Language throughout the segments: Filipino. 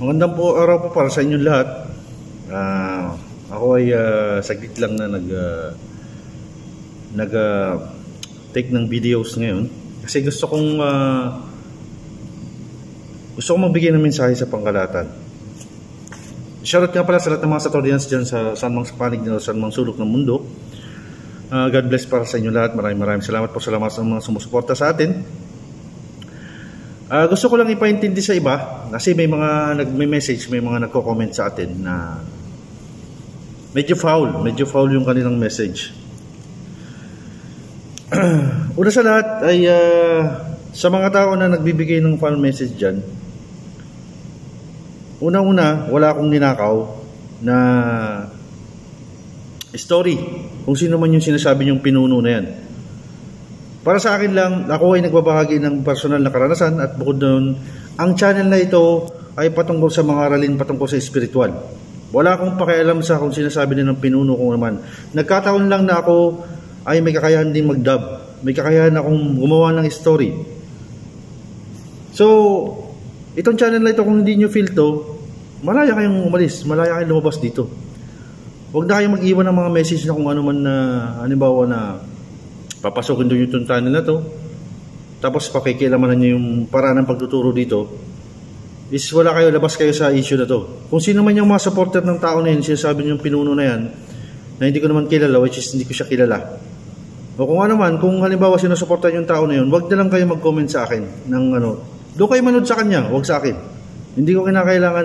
Magandang po araw po para sa inyong lahat. Ako ay saglit lang na nag take ng videos ngayon kasi gusto kong magbigay ng mensahe sa pangkalahatan. Shoutout nga pala sa lahat ng mga Satorians dyan sa saan mang panig nila, saan mang sulok ng mundo. God bless para sa inyong lahat. Maraming salamat po sa mga sumusuporta sa atin. Gusto ko lang ipaintindi sa iba kasi may mga nagme-message, may mga nagko-comment sa atin na medyo foul yung kanilang message. Una sa lahat ay sa mga tao na nagbibigay ng foul message dyan, unang-una, wala akong ninakaw na story kung sino man yung sinasabi niyong pinuno na yan. Para sa akin lang, ako ay nagbabahagi ng personal na karanasan at bukod doon, ang channel na ito ay patungkol sa mga aralin patungkol sa spiritual. Wala akong pakialam sa kung sinasabi nilang pinuno ko naman. Nagkataon lang na ako ay may kakayahan din mag-dub. May kakayahan akong gumawa ng story. So, itong channel na ito, kung hindi nyo feel to, malaya kayong umalis, malaya kayong lumabas dito. Huwag na kayong mag-iwan ng mga message na kung ano man na, halimbawa na, papasokin doon yung channel na to, tapos pakikialaman nyo yung paraan ng pagtuturo dito, is wala kayo, labas kayo sa issue na to. Kung sino man yung mga supporter ng tao na yun, sinasabi nyo yung pinuno na yan, na hindi ko naman kilala, which is hindi ko siya kilala. O kung ano man, kung halimbawa sinusuportan yung tao na yun, wag na lang kayo mag-comment sa akin ng ano, doon kayo manood sa kanya, wag sa akin. Hindi nyo kinakailangan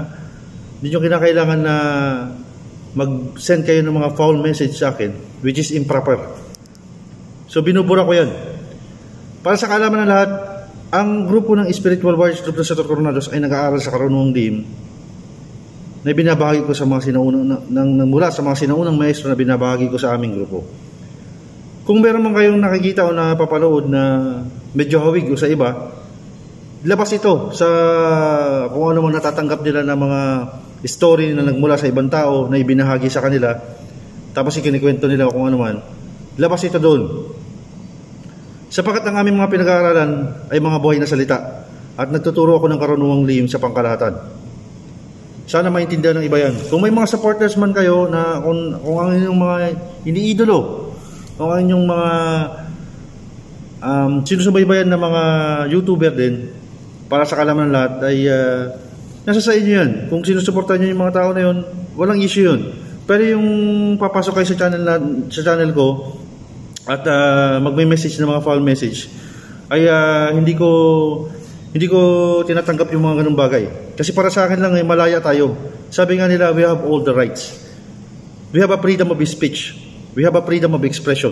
na mag-send kayo ng mga foul message sa akin, which is improper. So binubura ko yan. Para sa kaalaman ng lahat, ang grupo ng Spiritual Warriors Group ng Sator Coronados ay nag-aaral sa karunungang lihim na binabahagi ko sa mga mula sa mga sinaunang maestro na binabahagi ko sa aming grupo. Kung meron man kayong nakikita o napapanood na medyo hawig o sa iba, labas ito sa kung ano man natatanggap nila na mga story na nagmula sa ibang tao na ibinahagi sa kanila, tapos ikinikwento nila kung ano man, labas ito doon. Sapagkat ang aming mga pinag-aaralan ay mga buhay na salita at nagtuturo ako ng karunungang lihim sa pangkalahatan. Sana maintindihan ng iba yan. Kung may mga supporters man kayo na kung ang inyong mga iniidolo, kung ang inyong mga sinusubaybayan na mga YouTuber din, para sa kalaman ng lahat ay nasa sa inyo yan. Kung sinusuportahan nyo yung mga tao na yun, walang issue yun. Pero yung papasok kayo sa channel ko at magme-message ng mga foul message ay hindi ko tinatanggap yung mga ganung bagay. Kasi para sa akin lang ay malaya tayo. Sabi nga nila, we have all the rights. We have a freedom of speech. We have a freedom of expression.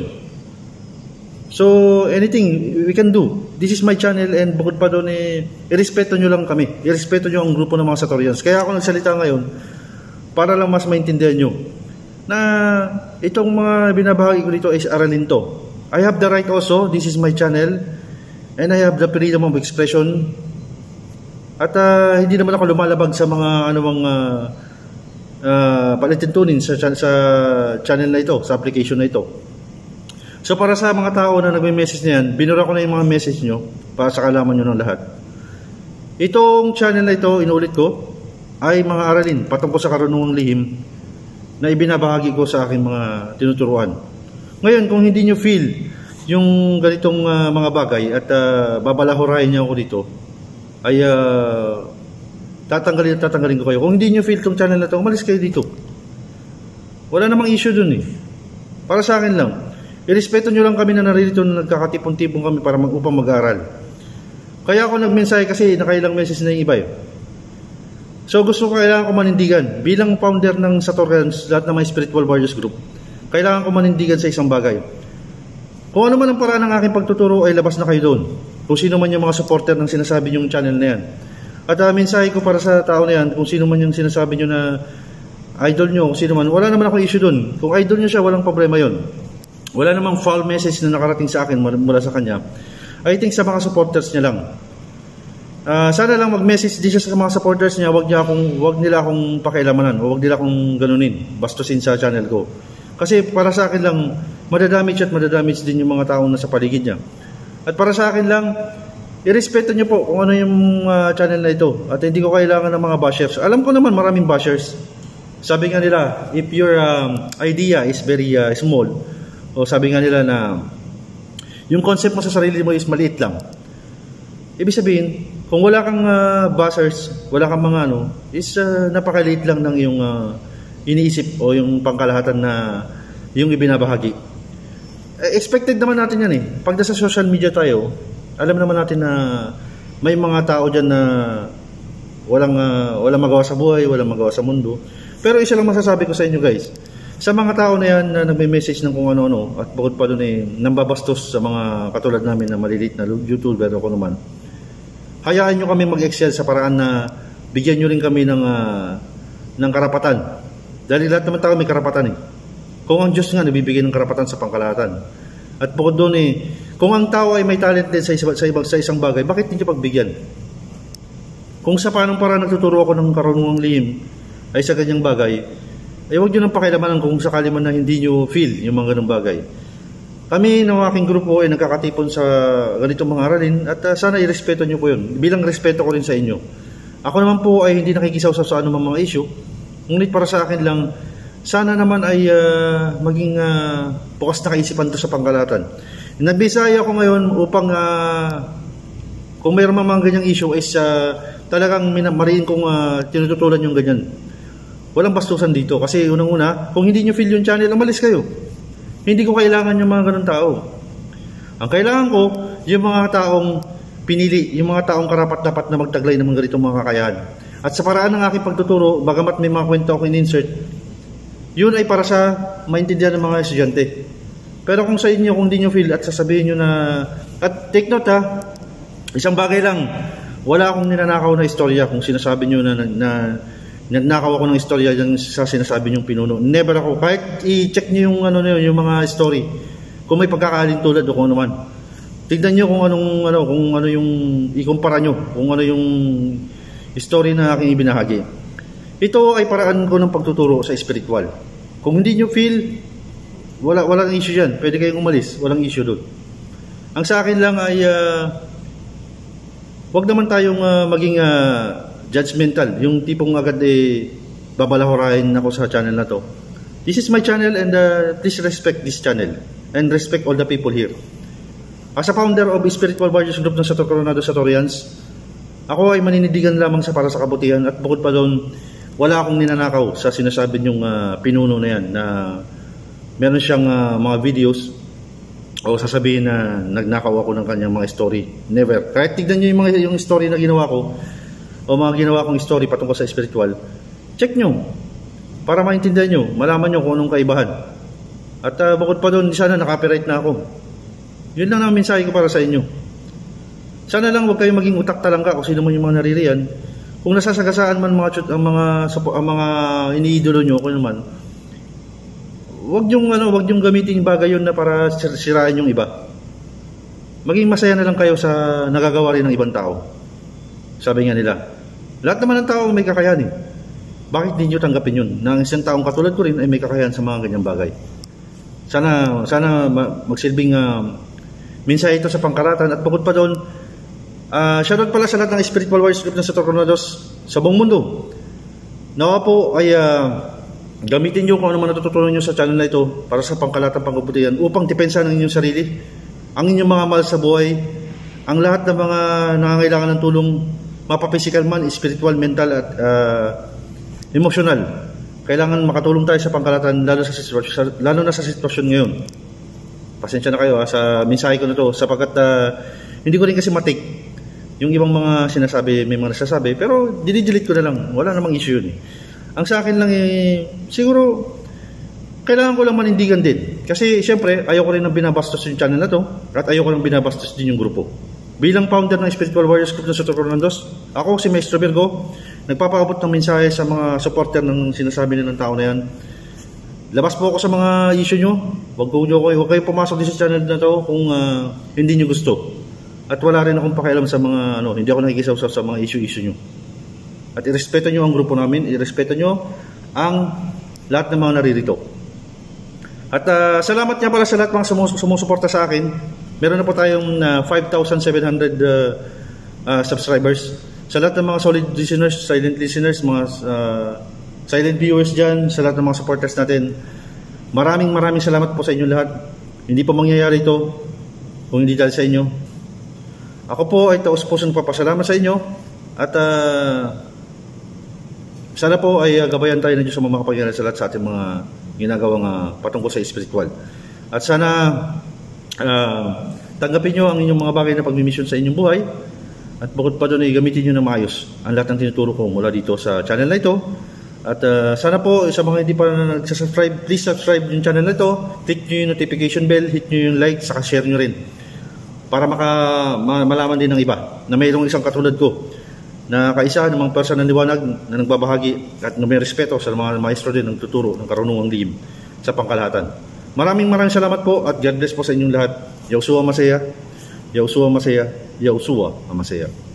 So anything we can do. This is my channel and bukod pa doon irespeto nyo lang kami. Irespeto nyo ang grupo ng mga Satorians. Kaya ako nagsalita ngayon para lang mas maintindihan nyo na itong mga binabahagi ko dito is aralin to. I have the right also, this is my channel, and I have the freedom of expression. At hindi naman ako lumalabag sa mga palitintunin sa channel na ito, sa application na ito. So para sa mga tao na nagme-message na yan, binura ko na yung mga message nyo para sa kalaman nyo ng lahat. Itong channel na ito, inuulit ko, ay mga aralin patungkol sa karunungang lihim na ibinabahagi ko sa aking mga tinuturuan. Ngayon, kung hindi nyo feel yung ganitong mga bagay at babalahurahin nyo ako dito, ay tatanggalin ko kayo. Kung hindi nyo feel itong channel na ito, umalis kayo dito. Wala namang issue dun eh. Para sa akin lang. Irespeto nyo lang kami na naririto na nagkakatipon-tipon kami para upang mag-aaral. Kaya ako nagmensahe kasi nakailang message na yung iba eh. So gusto ko, kailangan ko manindigan bilang founder ng Satorians, lahat ng mga Spiritual Warriors Group, kailangan ko manindigan sa isang bagay. Kung ano man ang paraan ng aking pagtuturo ay labas na kayo doon. Kung sino man yung mga supporter ng sinasabi nyong channel na yan. At mensahe ko para sa tao na yan, kung sino man yung sinasabi nyo na idol nyo, kung sino man, wala naman ako issue doon. Kung idol nyo siya, walang problema yon. Wala namang foul message na nakarating sa akin mula sa kanya. I think sa mga supporters niya lang. Sana lang mag-message din siya sa mga supporters niya, wag nila akong pakialamanan o wag nila akong ganunin, bastusin sa channel ko. Kasi para sa akin lang, madadamage din yung mga taong nasa paligid niya. At para sa akin lang, irespeto nyo po kung ano yung channel na ito. At hindi ko kailangan ng mga bashers. Alam ko naman maraming bashers. Sabi nga nila, if your idea is very small, o sabi nga nila na yung concept mo sa sarili mo is maliit lang. Ibig sabihin, kung wala kang bashers, wala kang mga is napakaliit lang ng yung iniisip o yung pangkalahatan na yung ibinabahagi. Expected naman natin yan eh. Pag nasa social media tayo, alam naman natin na may mga tao dyan na walang magawa sa buhay, walang magawa sa mundo. Pero isa lang masasabi ko sa inyo guys, sa mga tao na yan na nagme-message ng kung ano-ano at bukod pa doon nambabastos sa mga katulad namin na maliliit na YouTuber o kung naman, hayaan nyo kami mag-excel sa paraan na bigyan nyo rin kami ng karapatan. Dahil lahat naman tao may karapatan eh. Kung ang Diyos nga nabibigay ng karapatan sa pangkalahatan. At bukod doon kung ang tao ay may talent din sa isang bagay, bakit hindi pagbigyan? Kung sa paanong parang nagtuturo ako ng karunungang lihim ay sa ganyang bagay, ay huwag nyo nang pakialamanan kung sakali man na hindi nyo feel yung mga ganong bagay. Kami ng aking grupo ay nagkakatipon sa ganitong mga aralin at sana irespeto nyo po yun. Bilang respeto ko rin sa inyo. Ako naman po ay hindi nakikisaw sa anumang mga issue. Ngunit para sa akin lang, sana naman ay maging bukas na kaisipan to sa pangkalahatan. Nagbisaya ako ngayon upang kung mayroon mga ganyang issue is talagang mariin kong tinututulan yung ganyan. Walang bastusan dito kasi unang-una, kung hindi nyo feel yung channel, umalis kayo. Hindi ko kailangan yung mga ganun tao. Ang kailangan ko, yung mga taong pinili, yung mga taong karapat-dapat na magtaglay ng mga ganitong mga kakayahan. At sa paraan ng aking pagtuturo, bagamat may mga kwento ako in-insert, yun ay para sa maintindihan ng mga estudyante. Pero kung sa inyo, kung hindi nyo feel at sasabihin nyo na, at take note isang bagay lang, wala akong ninanakaw na istorya kung sinasabi nyo na nagnakaw ako ng istorya dyan sa sinasabi nyong pinuno. Never ako. Kahit i-check nyo yung, yung mga story, kung may pagkakaalin tulad o kung ano man. Tignan nyo kung ano yung ikumpara nyo, kung ano yung story na aking ibinahagi. Ito ay paraan ko ng pagtuturo sa spiritual. Kung hindi nyo feel, walang issue dyan. Pwede kayong umalis. Walang issue doon. Ang sa akin lang ay wag naman tayong maging judgmental. Yung tipong agad babalahurahin ako sa channel na to. This is my channel and please respect this channel and respect all the people here. As a founder of Spiritual Warriors Group ng Santo Coronado Satorians, ako ay maninindigan lamang para sa kabutihan at bukod pa doon, wala akong ninanakaw sa sinasabi niyong pinuno na yan na meron siyang mga videos o sasabihin na nagnakaw ako ng kanyang mga story. Never. Kahit tignan niyo yung story na ginawa ko o mga ginawa kong story patungkol sa spiritual, check nyo para maintindihan nyo, malaman nyo kung anong kaibahan. At bukod pa doon, sana nakapiright na ako. Yun lang ang mensahe ko para sa inyo. Sana lang huwag kayong maging utak talangka kung sino man yung mga naririyan. Kung nasasagasaan man ang mga iniidolo nyo, kung naman, huwag yung gamitin yung bagay yun na para sirain yung iba. Maging masaya na lang kayo sa nagagawa rin ng ibang tao. Sabi nga nila, lahat naman ng tao may kakayahan. Bakit hindi nyo tanggapin yun? Na ang isang taong katulad ko rin ay may kakayahan sa mga ganyang bagay. Sana magsilbing mensahe ito sa pangkalahatan. At bukod pa doon, shoutout pala sa lahat ng Spiritual Warriors Group ng Santo Coronado sa buong mundo. Nawa po ay gamitin nyo kung ano man natututunan nyo sa channel na ito para sa pangkalahatan pangkabutihan upang depensahan ang inyong sarili, ang inyong mga mahal sa buhay, ang lahat ng mga nangangailangan ng tulong, mapa-physical man, spiritual, mental at emotional. Kailangan makatulong tayo sa pangkalahatan lalo na sa sitwasyon ngayon. Pasensya na kayo sa mensahe ko na to sapagkat hindi ko rin kasi matik yung ibang mga sinasabi, may mga nasasabi, pero dinidelete ko na lang. Wala namang issue yun. Ang sa akin lang siguro kailangan ko lang manindigan din. Kasi siyempre, ayoko rin ng binabastos yung channel na to at ayoko rin binabastos din yung grupo. Bilang founder ng Spiritual Warriors Group ng Santo Coronado, ako si Maestro Virgo, nagpapaabot ng mensahe sa mga supporter ng sinasabi ng tao na yan. Labas po ako sa mga issue nyo. Huwag kayo pumasok din sa channel na to kung hindi nyo gusto. At wala rin akong pakialam sa mga, hindi ako nakikisaw sa mga issue nyo. At irespeto nyo ang grupo namin, irespeto nyo ang lahat ng mga naririto. At salamat nga pala sa lahat mga sumusuporta sa akin. Meron na po tayong 5,700 subscribers. Sa lahat ng mga solid listeners, silent listeners, mga silent viewers dyan, sa lahat ng mga supporters natin, maraming salamat po sa inyo lahat. Hindi po mangyayari ito kung hindi dahil sa inyo. Ako po ay taus-pusong papasalamat sa inyo at sana po ay gabayan tayo ng Diyos sa mga makapangyarihan sa lahat sa ating mga ginagawang patungkol sa spiritual. At sana tanggapin nyo ang inyong mga bagay na pagmimisyon sa inyong buhay. At bukod pa doon ay gamitin nyo na maayos ang lahat ng tinuturo ko mula dito sa channel na ito. At sana po sa mga hindi pa na nagsasubscribe, please subscribe yung channel na ito. Click nyo yung notification bell, hit nyo yung like, saka share nyo rin. Para malaman din ng iba na mayroong isang katulad ko na kaisa ng mga person ng liwanag na nagbabahagi at may respeto sa mga maestro din ng tuturo ng karunungang lihim sa pangkalahatan. Maraming salamat po at God bless po sa inyong lahat. Yahushua Masaya, Yahushua Masaya, Yahushua Masaya.